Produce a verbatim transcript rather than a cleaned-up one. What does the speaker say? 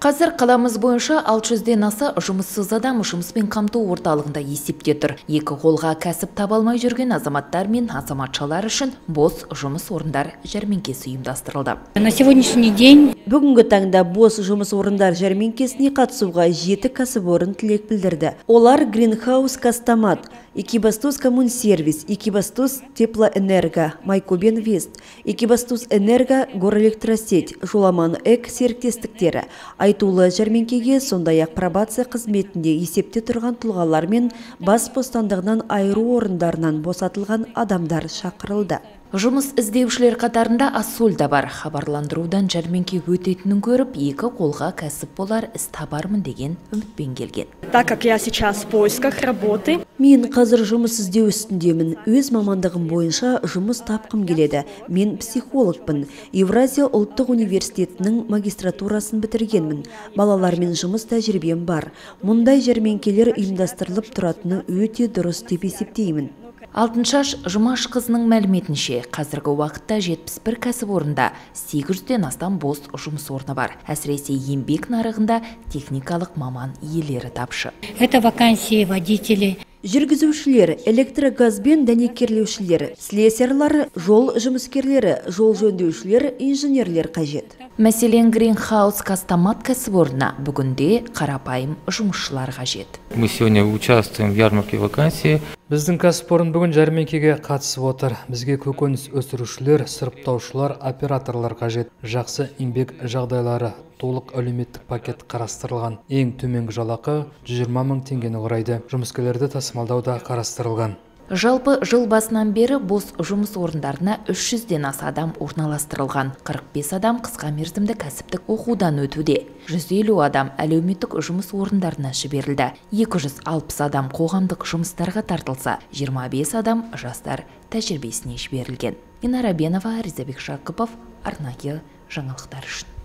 Қазір қаламыз бойынша алты жүзден аса жұмыссыз адам жұмыспен қамту орталығында есепте тұр. Екі қолға кәсіп таба алмай жүрген азаматтар мен азаматшалар үшін бос жұмыс орындар жәрмеңкесі ұйымдастырылды. На сегодняшний день бүгінгі таңда бос жұмыс орындар жәрмеңкесіне қатысуға жеті кәсіпорын тілек білдірді. Олар Greenhouse Кастамат, Экибастуз Коммунсервис, Экибастуз Теплоэнерго, Майкобен Вест, Экибастуз Энерго, Горэлектросеть, Жоламан Эк серіктестіктері. Айтулы жәрмеңкеге сондай-ақ пробация қызметінде есепте тұрған тұлғалар мен бас бостандығынан айыру орындарынан босатылған адамдар шақырылды. Жұмыс іздеушілер қатарында Ассоль да бар. Хабарландырудан жәрмеңке өтетінін көріп, екі қолға кәсіп болар іс табармын деген үмітпен келген. Так как я сейчас в поисках работы. Мен қазір жұмыс іздеу үстіндемін. Өз мамандығым бойынша жұмыс тапқым келеді. Мен психологпын. Евразия ұлттық университетінің магистратурасын бітіргенмін. Балалармен жұмыс тәжірибем бар. Мұндай жәрмеңкелер ұйымдастырылып тұратыны өте дұрыс деп есептеймін. Алтыншаш Жұмаш қызының мәліметінше, қазіргі уақытта жетпіс бір кәсіпорында сегіз жүзден астам бос жұмыс орны бар. Әсіресе еңбек нарығында техникалық маман иелері тапшы. это вакансии водителей. Жүргізушілер, электрогазбен дәнекерлеушілер, слесарьлар, жол жұмыскерлері, жол жөндеушілер, инженерлер қажет. Мәселен, Greenhouse Кастамат кәсіпорнына бүгінде қарапайым жұмысшылар қажет. Мы сегодня участвуем в ярмарке вакансий. Біздің кәсіпорын бүгін жәрмеңкеге қатысып отыр. Бізге көкөніс өсірушілер, сұрыптаушылар, операторлар қажет. Жақсы еңбек жағдайлары, толық әлеуметтік пакет қарастырылған. Ең төменгі жалақы жүз жиырма мың теңгені құрайды. Жұмыскерлерді тасымалдау да қарастырылған. Жалпы жыл басынан бері бос жұмыс орындарына үш жүзден аса адам орналастырылған. қырық бес адам қысқа мерзімді кәсіптік оқудан өтуде. жүз елу адам әлеуметтік жұмыс орындарына жіберілді. екі жүз алпыс адам қоғамдық жұмыстарға тартылса, жиырма бес адам жастар тәжірибесіне жіберілген. Инара Бенова, Ризабек Жақыпов, арнайы жаңалықтар үшін.